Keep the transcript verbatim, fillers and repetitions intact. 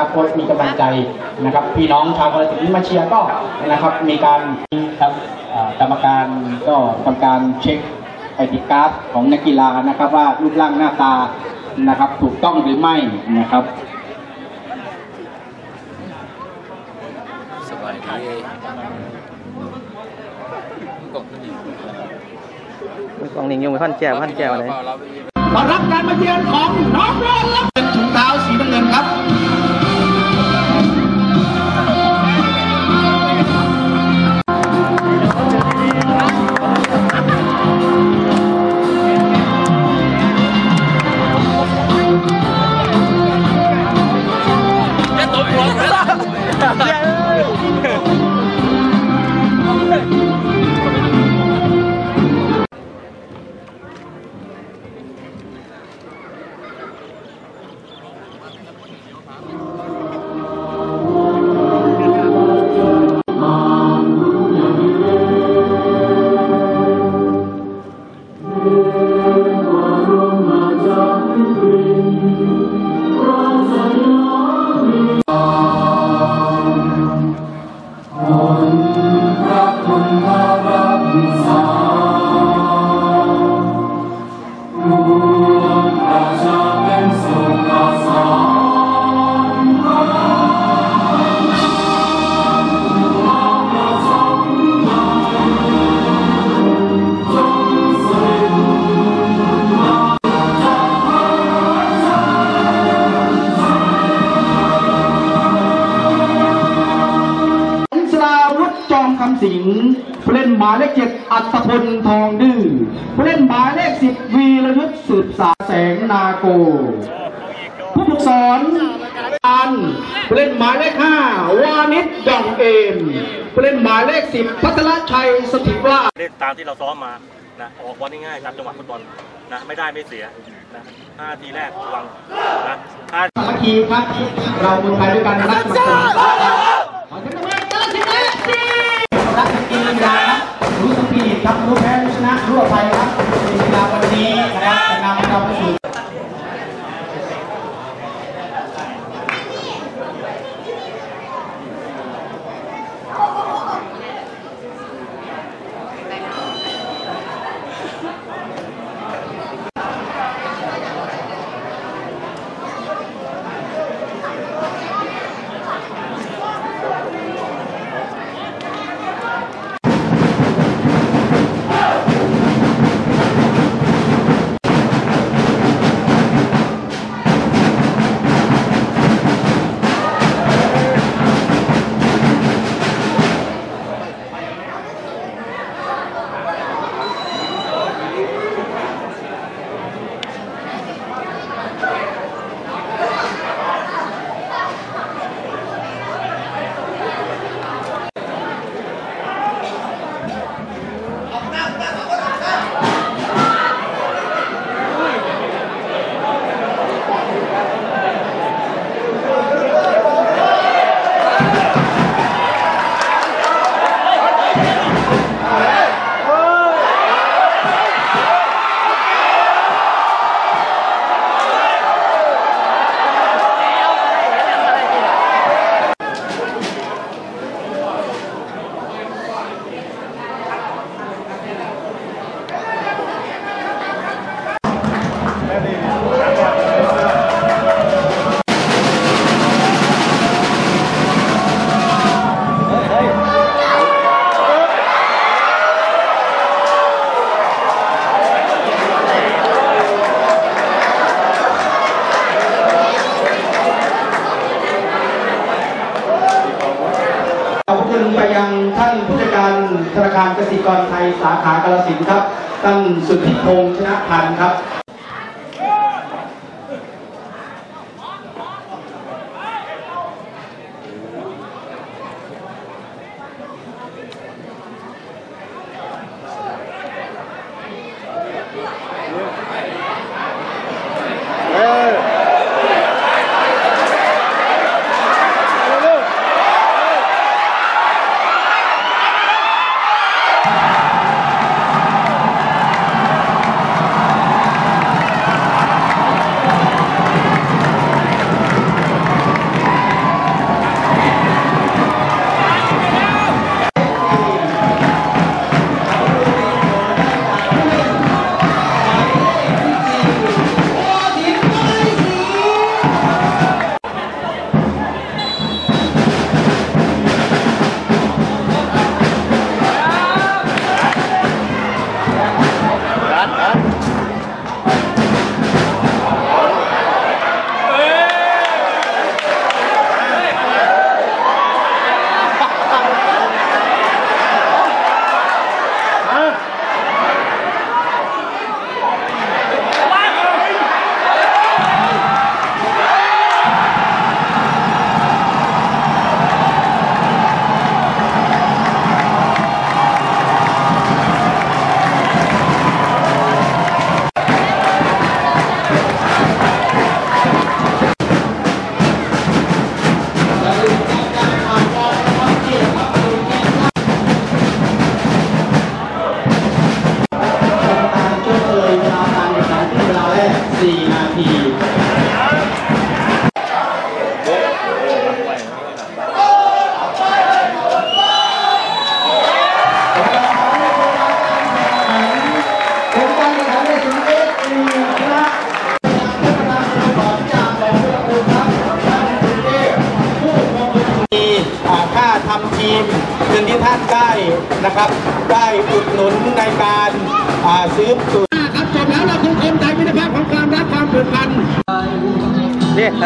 นาคตมีกำลังใจนะครับพี่น้องชาวกาฬสินธุ์มาเชียร์ก็นะครับมีการครับกรรมการก็ทำการเช็คไอดีการ์ดของนักกีฬานะครับว่ารูปร่างหน้าตานะครับถูกต้องหรือไม่นะครับสบายดีกองหนิงอยู่พันแก้วพันแก้วเลยต้อนรับการมาเยือนของน้องโรนและเป็นถุงเท้าสีน้ำเงินครับคำสิงผู้เล่นหมายเลขเจ็ดอัศพลทองดื้อผู้เล่นหมายเลขสิบวีรยุทธสืบสาแสงนาโกผู้ฝึกสอนการผู้เล่นหมายเลขห้าวานิชดองเอมผู้เล่นหมายเลขสิบพัทรชัยสถิวาเล่นตามที่เราซ้อมมานะออกบอลง่ายๆตามจังหวะฟุตบอลนะไม่ได้ไม่เสียนะห้าทีแรกวางนะห้าสามัคคีครับเราคนไทยด้วยกันรักมันรักกีฬารู้สปีดครับรู้แพ้รู้ชนะรู้อภัยครับกีฬาวันนี้นะครับจะนำเราไปสู่ไปยังท่านผู้จัดการธนาคารกสิกรไทยสาขากาฬสินธุ์ครับท่านสุทธิพงษ์ชนะพันธ์ครับเงินที่ท่านได้นะครับได้อุดหนุนในการอ่าซื้อครับจบแล้วเราคือคนไทยมิตรภาพของความรักความผูกพันนี่